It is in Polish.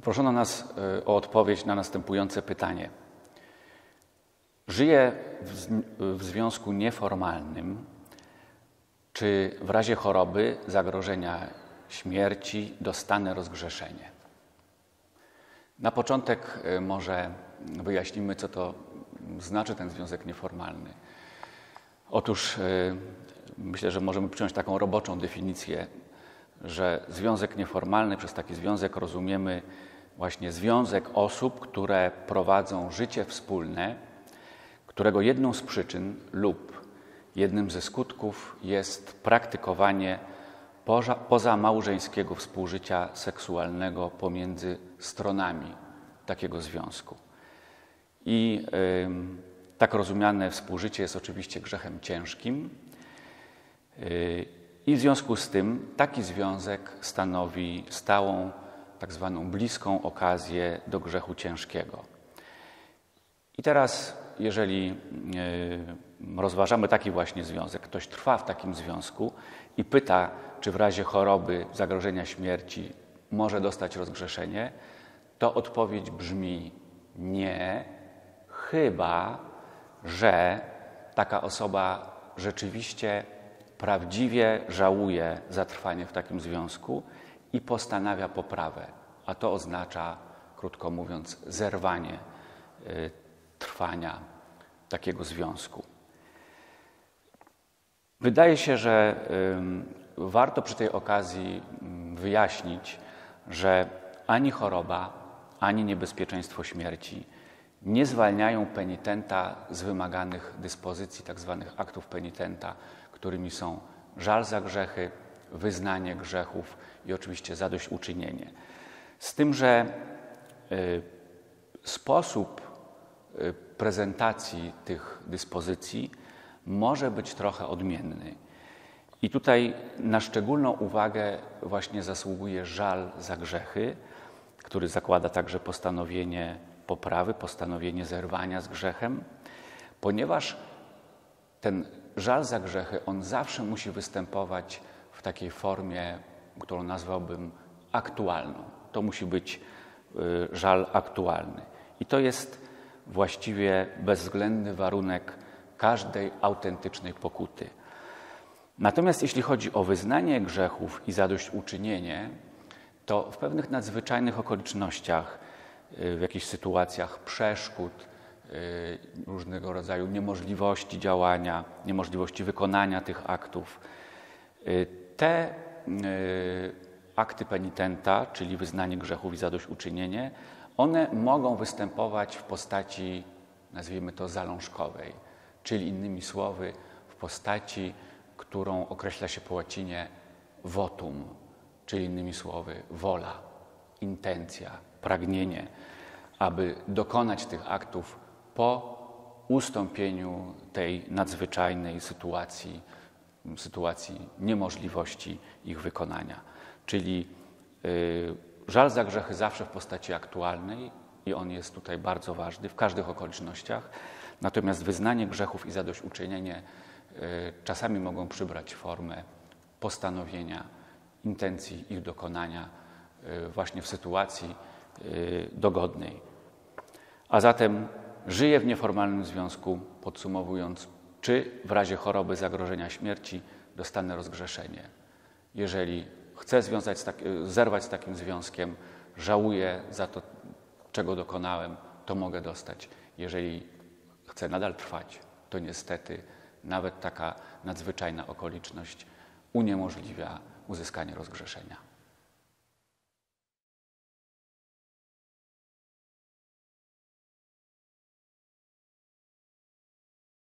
Proszono nas o odpowiedź na następujące pytanie. Żyję w związku nieformalnym. Czy w razie choroby, zagrożenia śmierci dostanę rozgrzeszenie? Na początek może wyjaśnimy, co to znaczy ten związek nieformalny. Otóż myślę, że możemy przyjąć taką roboczą definicję, że związek nieformalny, przez taki związek rozumiemy właśnie związek osób, które prowadzą życie wspólne, którego jedną z przyczyn lub jednym ze skutków jest praktykowanie pozamałżeńskiego współżycia seksualnego pomiędzy stronami takiego związku. I tak rozumiane współżycie jest oczywiście grzechem ciężkim i w związku z tym taki związek stanowi stałą, tak zwaną bliską okazję do grzechu ciężkiego. I teraz, jeżeli rozważamy taki właśnie związek, ktoś trwa w takim związku i pyta, czy w razie choroby, zagrożenia śmierci może dostać rozgrzeszenie, to odpowiedź brzmi nie, chyba że taka osoba rzeczywiście prawdziwie żałuje zatrwanie w takim związku i postanawia poprawę, a to oznacza, krótko mówiąc, zerwanie trwania takiego związku. Wydaje się, że warto przy tej okazji wyjaśnić, że ani choroba, ani niebezpieczeństwo śmierci nie zwalniają penitenta z wymaganych dyspozycji, tak zwanych aktów penitenta, którymi są żal za grzechy, wyznanie grzechów i oczywiście zadośćuczynienie. Z tym, że sposób prezentacji tych dyspozycji może być trochę odmienny. I tutaj na szczególną uwagę właśnie zasługuje żal za grzechy, który zakłada także postanowienie poprawy, postanowienie zerwania z grzechem, ponieważ ten żal za grzechy, on zawsze musi występować w takiej formie, którą nazwałbym aktualną. To musi być żal aktualny. I to jest właściwie bezwzględny warunek każdej autentycznej pokuty. Natomiast jeśli chodzi o wyznanie grzechów i zadośćuczynienie, to w pewnych nadzwyczajnych okolicznościach, w jakichś sytuacjach przeszkód, różnego rodzaju niemożliwości działania, niemożliwości wykonania tych aktów, te akty penitenta, czyli wyznanie grzechów i zadośćuczynienie, one mogą występować w postaci, nazwijmy to, zalążkowej, czyli innymi słowy w postaci, którą określa się po łacinie votum, czyli innymi słowy wola, intencja, pragnienie, aby dokonać tych aktów po ustąpieniu tej nadzwyczajnej sytuacji niemożliwości ich wykonania. Czyli żal za grzechy zawsze w postaci aktualnej i on jest tutaj bardzo ważny w każdych okolicznościach, natomiast wyznanie grzechów i zadośćuczynienie czasami mogą przybrać formę postanowienia, intencji ich dokonania właśnie w sytuacji dogodnej. A zatem żyję w nieformalnym związku, podsumowując, czy w razie choroby, zagrożenia śmierci dostanę rozgrzeszenie. Jeżeli chcę zerwać z takim związkiem, żałuję za to, czego dokonałem, to mogę dostać. Jeżeli chcę nadal trwać, to niestety nawet taka nadzwyczajna okoliczność uniemożliwia uzyskanie rozgrzeszenia.